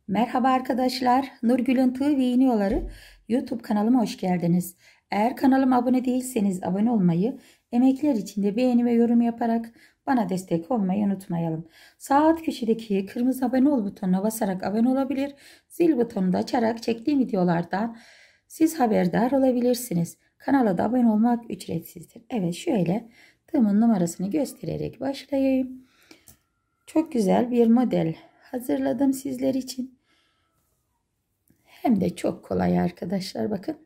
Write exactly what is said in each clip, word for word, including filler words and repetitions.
Merhaba arkadaşlar, Nurgül'ün Tığ ve İğne Yolları YouTube kanalıma hoş geldiniz. Eğer kanalıma abone değilseniz abone olmayı, emekler için de beğeni ve yorum yaparak bana destek olmayı unutmayalım. Sağ alt köşedeki kırmızı abone ol butonuna basarak abone olabilir, zil butonunu da açarak çektiğim videolardan siz haberdar olabilirsiniz. Kanala da abone olmak ücretsizdir. Evet, şöyle tığımın numarasını göstererek başlayayım. Çok güzel bir model hazırladım sizler için. Hem de çok kolay arkadaşlar, bakın.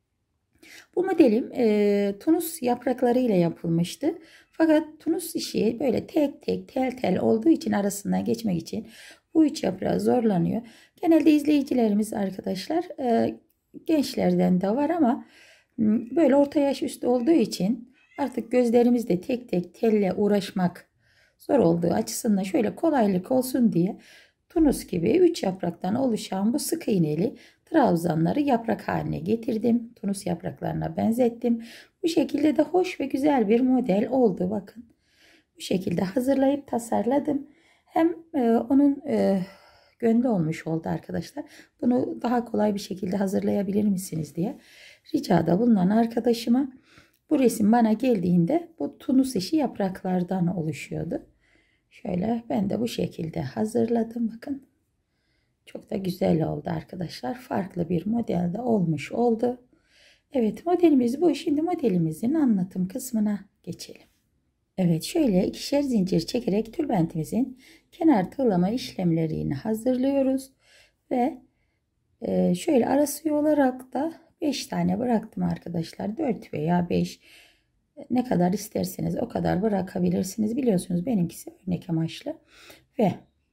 Bu modelim e, tunus yaprakları ile yapılmıştı. Fakat tunus işi böyle tek tek tel tel olduğu için arasından geçmek için bu üç yaprağı zorlanıyor. Genelde izleyicilerimiz arkadaşlar e, gençlerden de var ama böyle orta yaş üstü olduğu için artık gözlerimizde tek tek telle uğraşmak zor olduğu açısından şöyle kolaylık olsun diye tunus gibi üç yapraktan oluşan bu sık iğneli trabzanları yaprak haline getirdim. Tunus yapraklarına benzettim. Bu şekilde de hoş ve güzel bir model oldu. Bakın. Bu şekilde hazırlayıp tasarladım. Hem e, onun e, gönlü olmuş oldu arkadaşlar. Bunu daha kolay bir şekilde hazırlayabilir misiniz diye ricada bulunan arkadaşıma, bu resim bana geldiğinde bu tunus işi yapraklardan oluşuyordu. Şöyle ben de bu şekilde hazırladım. Bakın. Çok da güzel oldu arkadaşlar. Farklı bir modelde olmuş oldu. Evet, modelimiz bu. Şimdi modelimizin anlatım kısmına geçelim. Evet, şöyle ikişer zincir çekerek tülbentimizin kenar tığlama işlemlerini hazırlıyoruz. Ve e, şöyle arası olarak da beş tane bıraktım arkadaşlar. dört veya beş, ne kadar isterseniz o kadar bırakabilirsiniz. Biliyorsunuz benimkisi örnek amaçlı. Ve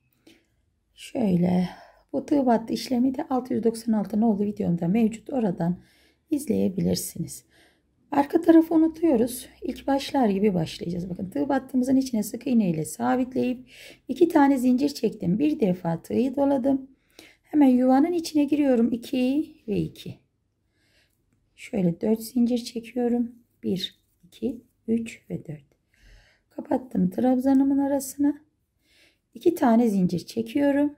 şöyle bu tığ battı işlemi de altı yüz doksan altı nolu videomda mevcut. Oradan izleyebilirsiniz. Arka tarafı unutuyoruz. İlk başlar gibi başlayacağız. Bakın, tığ battığımızın içine sık iğne ile sabitleyip iki tane zincir çektim. Bir defa tığı doladım. Hemen yuvanın içine giriyorum. iki ve iki. Şöyle dört zincir çekiyorum. bir, iki, üç ve dört. Kapattım trabzanımın arasına. iki tane zincir çekiyorum.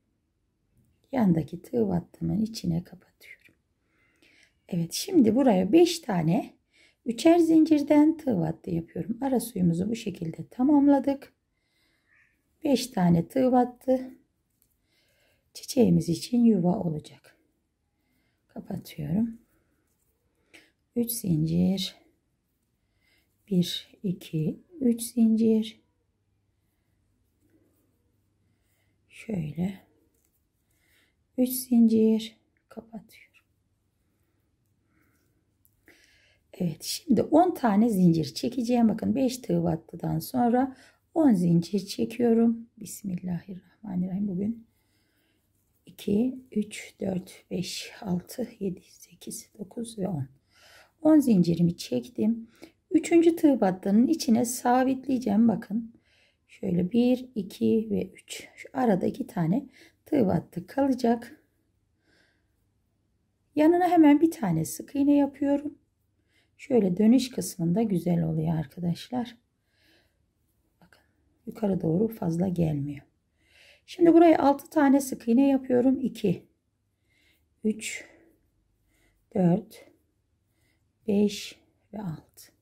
Yandaki tığ battımın içine kapatıyorum. Evet, şimdi buraya beş tane üçer zincirden tığ battı yapıyorum. Ara suyumuzu bu şekilde tamamladık. beş tane tığ battı çiçeğimiz için yuva olacak. Kapatıyorum. üç zincir, bir, iki, üç zincir, şöyle üç zincir, kapatıyorum. Evet, şimdi on tane zincir çekeceğim. Bakın, beş tığ battıdan sonra on zincir çekiyorum. Bismillahirrahmanirrahim. Bugün iki, üç, dört, beş, altı, yedi, sekiz, dokuz ve on. on zincirimi çektim. üçüncü tığ battının içine sabitleyeceğim. Bakın, şöyle bir, iki ve üç. Şu arada iki tane tığ battı kalacak. Yanına hemen bir tane sık iğne yapıyorum. Şöyle dönüş kısmında güzel oluyor arkadaşlar. Bakın, yukarı doğru fazla gelmiyor. Şimdi buraya altı tane sık iğne yapıyorum. iki, üç, dört, beş ve altı.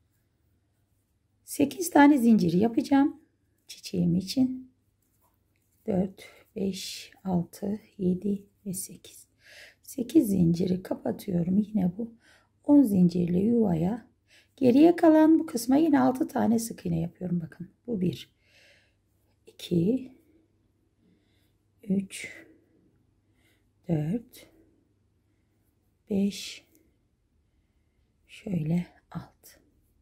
sekiz tane zincir yapacağım çiçeğim için. dört, beş, altı, yedi ve sekiz. sekiz zinciri kapatıyorum. Yine bu on zincirli yuvaya, geriye kalan bu kısma yine altı tane sık iğne yapıyorum. Bakın, bu bir, iki, üç, dört, beş, şöyle altı.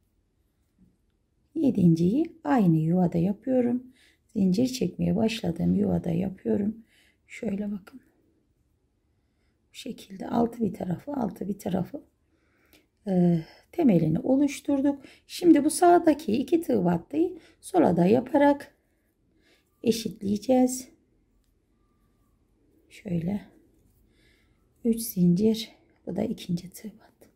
Yedinciyi aynı yuvada yapıyorum. Zincir çekmeye başladığım yuvada yapıyorum. Şöyle bakın. Bu şekilde altı bir tarafı, altı bir tarafı e, temelini oluşturduk. Şimdi bu sağdaki iki tığ battıyı sola da yaparak eşitleyeceğiz. Şöyle üç zincir, bu da ikinci tığ battı.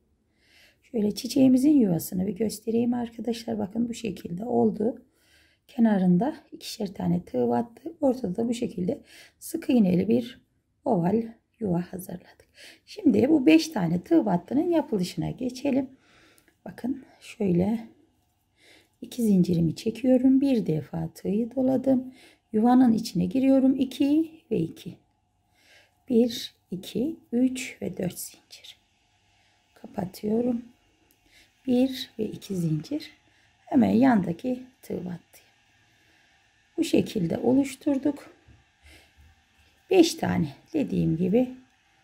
Şöyle çiçeğimizin yuvasını bir göstereyim arkadaşlar. Bakın, bu şekilde oldu. kenarında ikişer tane tığ battı. Ortada bu şekilde sık iğneli bir oval yuva hazırladık. Şimdi bu beş tane tığ battının yapılışına geçelim. Bakın şöyle iki zincirimi çekiyorum. Bir defa tığı doladım. Yuvanın içine giriyorum. iki ve iki. bir, iki, üç ve dört zincir. Kapatıyorum. bir ve iki zincir. Hemen yandaki tığ battı. Bu şekilde oluşturduk. beş tane dediğim gibi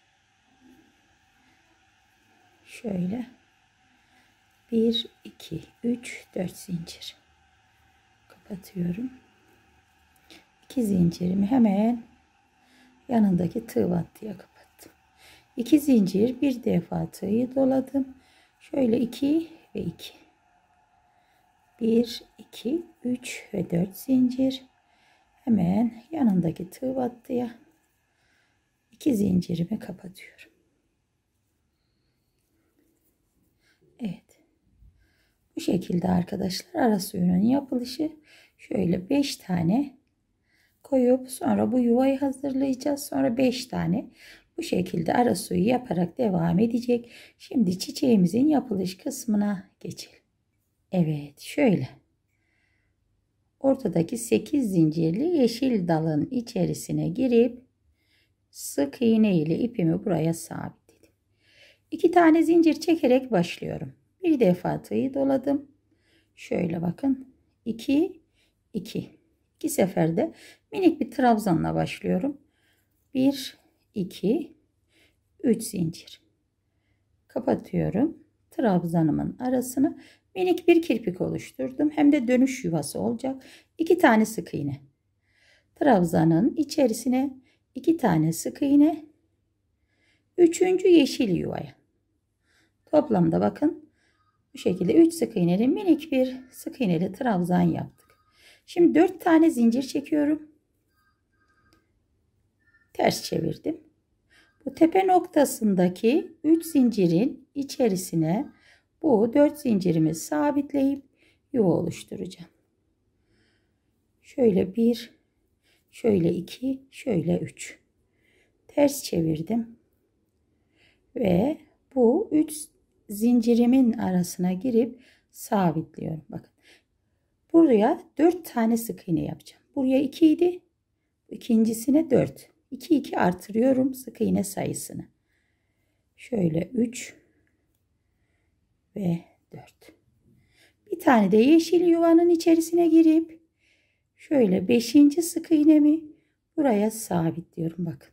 şöyle bir, iki, üç, dört zincir. Kapatıyorum. iki zincirimi hemen yanındaki tığ battıya kapattım. iki zincir, bir defa tığı doladım. Şöyle iki ve iki. bir, iki, üç ve dört zincir. Hemen yanındaki tığ battıya iki zincirimi kapatıyorum. Evet. Bu şekilde arkadaşlar ara suyunun yapılışı. Şöyle beş tane koyup sonra bu yuvayı hazırlayacağız. Sonra beş tane bu şekilde ara suyu yaparak devam edecek. Şimdi çiçeğimizin yapılış kısmına geçelim. Evet, şöyle. Ortadaki sekiz zincirli yeşil dalın içerisine girip sık iğne ile ipimi buraya sabitledim. iki tane zincir çekerek başlıyorum. Bir defa tığı doladım. Şöyle bakın. iki, iki. iki seferde minik bir trabzanla başlıyorum. bir, iki, üç zincir. Kapatıyorum. Trabzanımın arasına minik bir kirpik oluşturdum. Hem de dönüş yuvası olacak. iki tane sık iğne. Trabzanın içerisine iki tane sık iğne. Üçüncü yeşil yuvaya. Toplamda bakın bu şekilde üç sık iğneli minik bir sık iğneli trabzan yaptık. Şimdi dört tane zincir çekiyorum. Ters çevirdim. Bu tepe noktasındaki üç zincirin içerisine bu dört zincirimi sabitleyip yuva oluşturacağım. Şöyle bir, şöyle iki, şöyle üç. Ters çevirdim. Ve bu üç zincirimin arasına girip sabitliyorum. Bakın. Buraya dört tane sık iğne yapacağım. Buraya iki idi. İkincisine dört. iki iki artırıyorum sık iğne sayısını. Şöyle üç ve dört. Bir tane de yeşil yuvanın içerisine girip şöyle beşinci sık iğnemi buraya sabitliyorum. Bakın.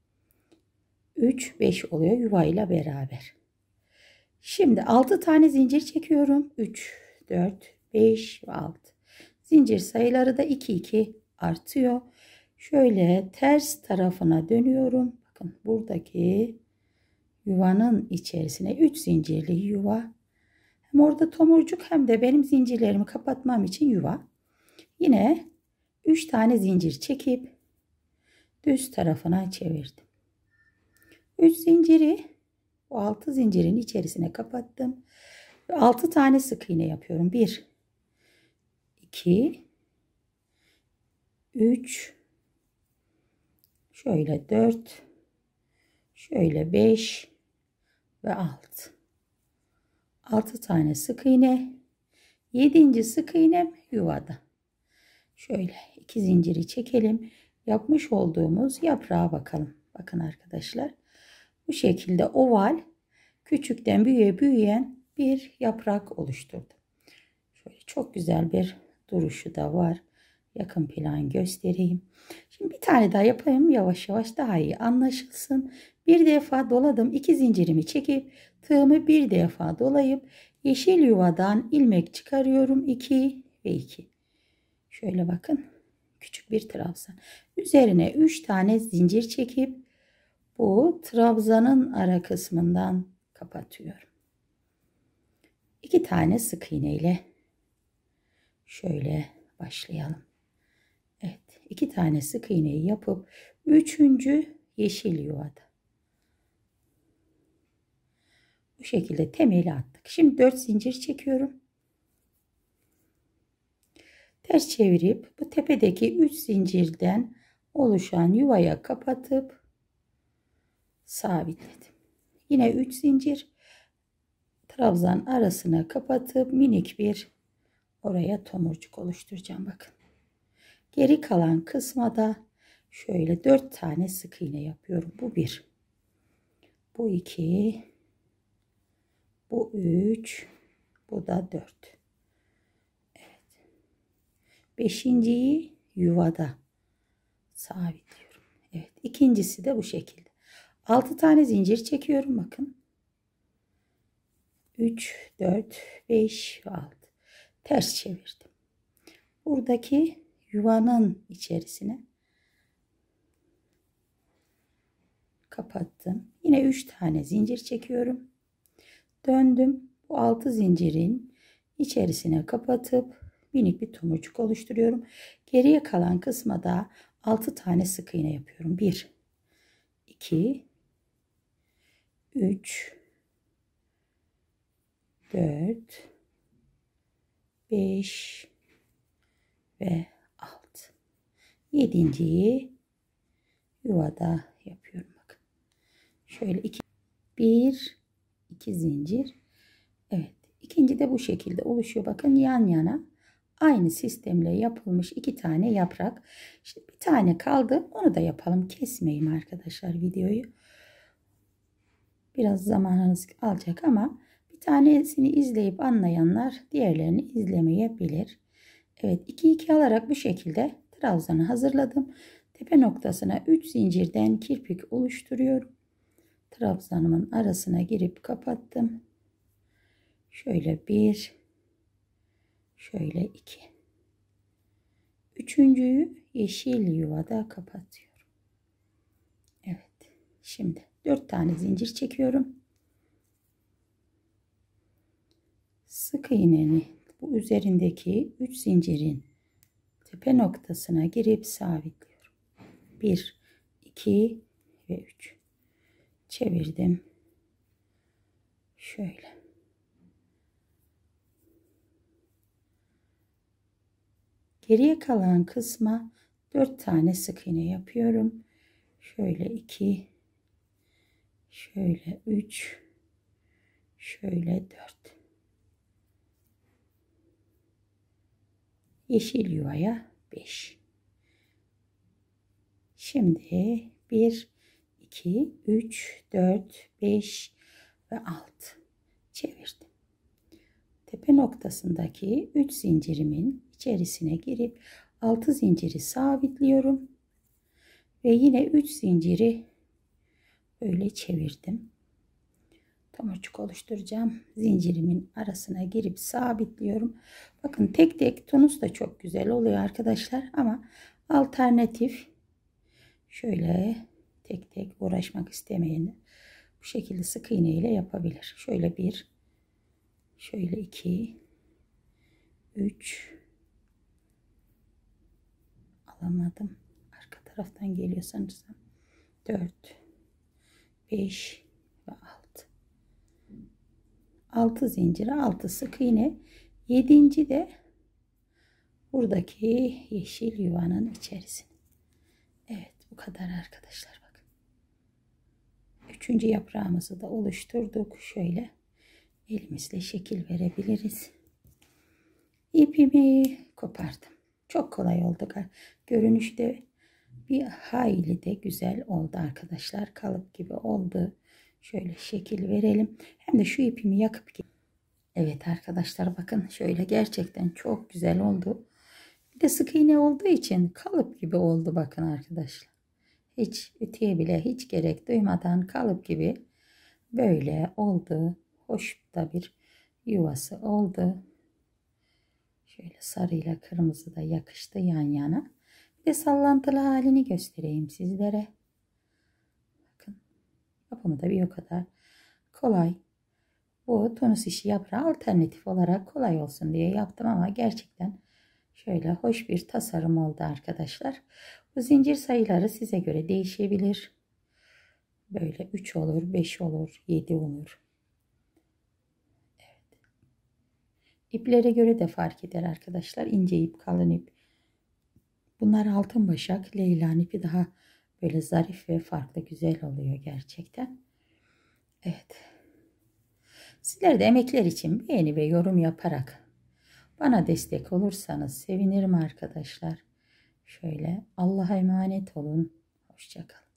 üç, beş oluyor yuvayla beraber. Şimdi altı tane zincir çekiyorum. üç, dört, beş ve altı. Zincir sayıları da iki iki artıyor. Şöyle ters tarafına dönüyorum. Bakın buradaki yuvanın içerisine üç zincirli yuva. Hem orada tomurcuk hem de benim zincirlerimi kapatmam için yuva. Yine üç tane zincir çekip düz tarafına çevirdim. üç zinciri bu altı zincirin içerisine kapattım. altı tane sık iğne yapıyorum. bir, iki, üç, şöyle dört, şöyle beş ve altı. altı tane sık iğne. yedinci sık iğnem yuvada. Şöyle iki zinciri çekelim. Yapmış olduğumuz yaprağa bakalım. Bakın arkadaşlar. Bu şekilde oval, küçükten büyüğe büyüyen bir yaprak oluşturdum. Şöyle çok güzel bir duruşu da var. Yakın plan göstereyim. Şimdi bir tane daha yapayım. Yavaş yavaş daha iyi anlaşılsın. Bir defa doladım. iki zincirimi çekip tığımı bir defa dolayıp yeşil yuvadan ilmek çıkarıyorum. iki ve iki. Şöyle bakın. Küçük bir trabzan. Üzerine üç tane zincir çekip bu trabzanın ara kısmından kapatıyorum. iki tane sık iğne ile şöyle başlayalım. Evet, iki tane sık iğneyi yapıp üçüncü yeşil yuvada. Bu şekilde temeli attık. Şimdi dört zincir çekiyorum. Ters çevirip bu tepedeki üç zincirden oluşan yuvaya kapatıp sabitledim. Yine üç zincir trabzan arasına kapatıp minik bir oraya tomurcuk oluşturacağım. Bakın. Geri kalan kısma da şöyle dört tane sık iğne yapıyorum. Bu bir. Bu iki. Bu üç. Bu da dört. Evet. Beşinciyi yuvada sabitliyorum. Evet. İkincisi de bu şekilde. altı tane zincir çekiyorum. Bakın. üç, dört, beş ve altı. Ters çevirdim. Buradaki yuvanın içerisine kapattım. Yine üç tane zincir çekiyorum. Döndüm. Bu altı zincirin içerisine kapatıp minik bir tomurcuk oluşturuyorum. Geriye kalan kısma da altı tane sık iğne yapıyorum. bir, iki, üç, dört, beş ve altı. Yedinciyi yuvada yapıyorum. Bakın. Şöyle iki, bir, iki zincir. Evet. İkinci de bu şekilde oluşuyor. Bakın yan yana aynı sistemle yapılmış iki tane yaprak. İşte bir tane kaldı. Onu da yapalım. Kesmeyeyim arkadaşlar videoyu. Biraz zamanınız alacak ama bir tanesini izleyip anlayanlar diğerlerini izlemeyebilir. Evet, iki iki alarak bu şekilde trabzanı hazırladım. Tepe noktasına üç zincirden kirpik oluşturuyorum. Trabzanımın arasına girip kapattım. Şöyle bir, şöyle iki. Üçüncüyü yeşil yuvada kapatıyorum. Evet, şimdi dört tane zincir çekiyorum. Sık iğneni bu üzerindeki üç zincirin tepe noktasına girip sabitliyorum. bir, iki ve üç. Çevirdim. Şöyle. Geriye kalan kısma dört tane sık iğne yapıyorum. Şöyle iki, şöyle üç, şöyle dört. Yeşil yuvaya beş. Şimdi bir, iki, üç, dört, beş ve altı. Çevirdim. Tepe noktasındaki üç zincirimin içerisine girip altı zinciri sabitliyorum. Ve yine üç zinciri böyle çevirdim. Tomurcuk oluşturacağım. Zincirimin arasına girip sabitliyorum. Bakın tek tek tunus da çok güzel oluyor arkadaşlar. Ama alternatif şöyle tek tek uğraşmak istemeyenler bu şekilde sık iğne ile yapabilir. Şöyle bir, şöyle iki, üç, alamadım. Arka taraftan geliyor sanırsam. dört, beş ve altı. altı zincire altı sık iğne. yedinci de buradaki yeşil yuvanın içerisine. Evet, bu kadar arkadaşlar, bakın. Üçüncü yaprağımızı da oluşturduk. Şöyle elimizle şekil verebiliriz. İpimi kopardım. Çok kolay oldu. Görünüşte bir hayli de güzel oldu arkadaşlar. Kalıp gibi oldu. Şöyle şekil verelim. Hem de şu ipimi yakıp. Evet arkadaşlar, bakın şöyle gerçekten çok güzel oldu. Bir de sık iğne olduğu için kalıp gibi oldu bakın arkadaşlar. Hiç ütüye bile hiç gerek duymadan kalıp gibi böyle oldu. Hoş da bir yuvası oldu. Şöyle sarıyla kırmızı da yakıştı yan yana. Bir de sallantılı halini göstereyim sizlere. Bakın yapımı da bir o kadar kolay. Bu tunus işi yaprağı alternatif olarak kolay olsun diye yaptım ama gerçekten şöyle hoş bir tasarım oldu arkadaşlar. Bu zincir sayıları size göre değişebilir. Böyle üç olur, beş olur, yedi olur. Evet. İplere göre de fark eder arkadaşlar. İnce ip, kalın ip. Bunlar altın başak. Leylan ipi daha böyle zarif ve farklı, güzel oluyor gerçekten. Evet. Sizler de emekler için beğeni ve yorum yaparak bana destek olursanız sevinirim arkadaşlar. Şöyle Allah'a emanet olun. Hoşça kalın.